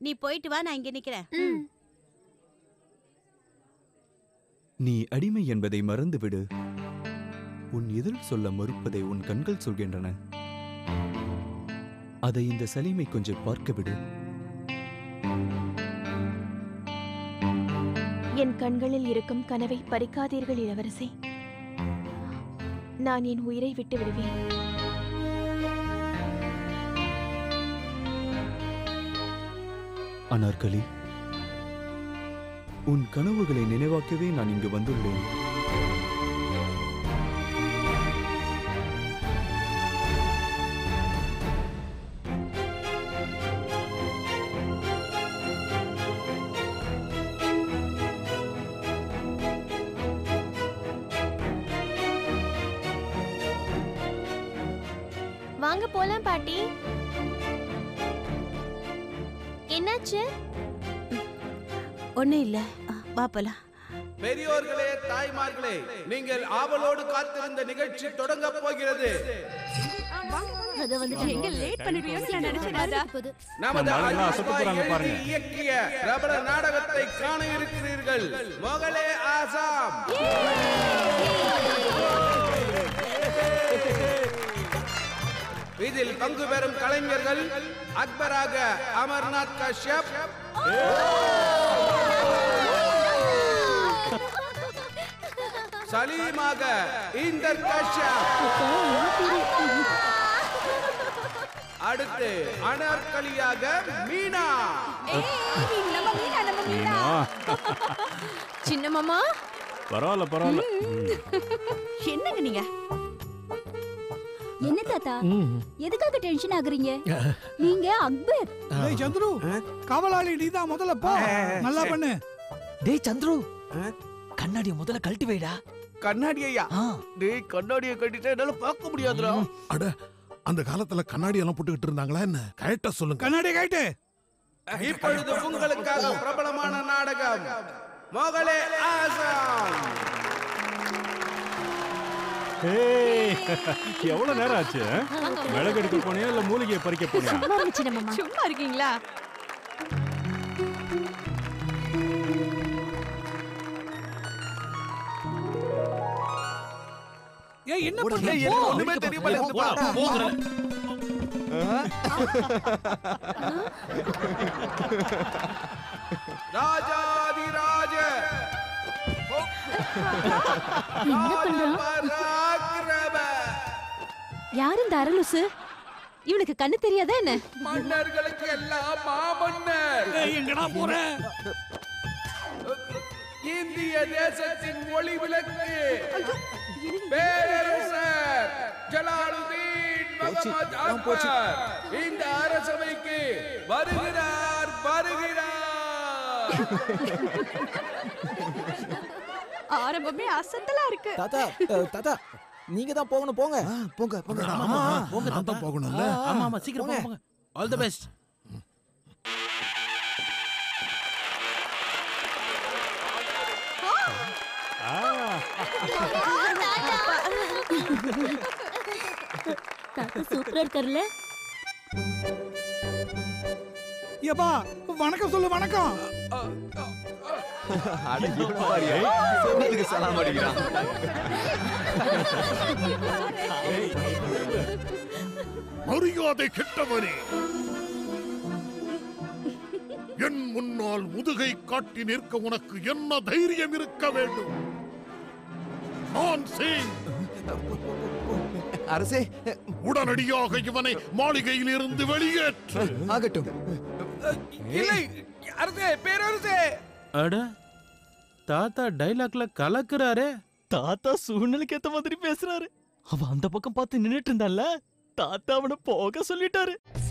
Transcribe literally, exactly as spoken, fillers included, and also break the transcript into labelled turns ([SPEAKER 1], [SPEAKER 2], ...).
[SPEAKER 1] நீ போயிட்டு வா, நான் இங்க நிக்கிறேன்.
[SPEAKER 2] நீ அடிமை என்பதை மறந்துவிடு. உன் இதழ் சொல்ல மறுப்பதை உன் கண்கள் சொல்கின்றன. அதை இந்த சலீமை கொஞ்சம் பார்க்க விடு.
[SPEAKER 3] என் கண்களில் இருக்கும் கனவை பறிக்காதீர்கள் இளவரசி. நான் என் உயிரை விட்டு விடுவேன்.
[SPEAKER 2] அனார்கலி, உன் கனவுகளை நினைவாக்கவே நான் இங்கு வந்துள்ளேன்.
[SPEAKER 3] வாங்க போலாம் பாட்டி. என்னாச்சு?
[SPEAKER 1] ஒண்ணு இல்ல, வா போலாம்.
[SPEAKER 4] பெரியோர்களே, தாய்மார்களே, நீங்கள் ஆவலோடு காத்திருந்த நிகழ்ச்சி தொடங்க போகிறது.
[SPEAKER 1] அத வந்து எங்க லேட் பண்ணிடுவீங்க நினைச்சேனாடா.
[SPEAKER 4] நமது எழுதி இயக்கிய பிரபல நாடகத்தை காண இருக்கிறீர்கள். மகளே ஆசாம். இதில் பங்கு பெறும் கலைஞர்கள் அக்பராக அமர்நாத் கஷ்யப், சலீமாக இந்தர் கஷ்யப், அடுத்து அனார்கலியாக மீனா.
[SPEAKER 3] சின்ன மாமா,
[SPEAKER 5] பரவாயில்ல பரவாயில்ல.
[SPEAKER 1] என்னங்க நீங்க?
[SPEAKER 6] என்ன தாத்தா, எதுக்காக டென்ஷன் ஆகுறீங்க? நீங்க அக்பர்.
[SPEAKER 7] டேய் சந்துரு, காவலாளி நீதான் முதல்ல போ. நல்லா பண்ணு.
[SPEAKER 8] டேய் சந்துரு, கண்ணாடியை முதல்ல கழட்டி வைடா.
[SPEAKER 4] கண்ணாடியா? டேய் கண்ணாடியை கட்டிட்டா என்னால பார்க்க முடியாதுடா.
[SPEAKER 9] அட, அந்த காலத்துல கண்ணாடி எல்லாம் போட்டுக்கிட்டு இருந்தாங்களா என்ன? கரெக்டா சொல்லுங்க.
[SPEAKER 7] கண்ணாடியை கழட்டு.
[SPEAKER 4] இப்பொழுது உங்களுக்காக பிரபலமான நாடகம் மகளே ஆசாம்.
[SPEAKER 5] எவ்வளவு நேரம் ஆச்சு? மிளகு எடுக்க போனியா இல்ல மூலிகையை பறிக்க போனியா?
[SPEAKER 1] சும்மா இருக்கீங்களா?
[SPEAKER 7] ஏய் என்ன பண்ற?
[SPEAKER 4] ஒண்ணுமே தெரியல. போறேன். ராஜாதிராஜ
[SPEAKER 6] யார் இந்த அரலுசு? இவனுக்கு கண்ணு தெரியாதா என்ன?
[SPEAKER 4] மன்னர்களுக்கு எல்லாம் மாமன்னர்.
[SPEAKER 7] எங்கடா போற?
[SPEAKER 4] இந்திய தேசத்தின் ஒளி விளக்கு பேரரசர் ஜலாலுதீன் முகமது அக்பர் இந்த அரசவைக்கு வருகிறார் வருகிறார்.
[SPEAKER 1] ஆரம்பமே அசத்தலா இருக்கு.
[SPEAKER 8] தாத்தா தாத்தா, நீங்க தான் போகணும். போங்க போங்க போங்க.
[SPEAKER 9] ஆமா போங்க, நான் தான் போகணும்ல.
[SPEAKER 8] ஆமா ஆமா, சீக்கிரம் போங்க. All the best.
[SPEAKER 6] தாத்தா சூப்பரா இருக்கார்ல.
[SPEAKER 7] ஏப்பா வணக்கம் சொல்லு. வணக்கம்.
[SPEAKER 2] சொன்னதுக்கு சலாம் அடிக்கிறான்.
[SPEAKER 9] மரியாதை கெட்டவனே, என் முன்னால் முதுகை காட்டி நிற்க உனக்கு என்ன தைரியம் இருக்க வேண்டும்? நான் சிங்.
[SPEAKER 2] அரசே,
[SPEAKER 9] உடனடியாக இவனை மாளிகையில் இருந்து வெளியேற்று.
[SPEAKER 2] ஆகட்டும்.
[SPEAKER 4] இல்லை அரசே, பேரரசே.
[SPEAKER 5] அட, தாத்தா டைலாக்ல கலக்குறாரே.
[SPEAKER 8] தாத்தா சூழ்நிலைக்கு ஏத்த மாதிரி பேசுறாரு. அவன் அந்த பக்கம் பார்த்து நின்னுட்டு இருந்தான்ல, தாத்தா அவனை போக சொல்லிட்டாரு.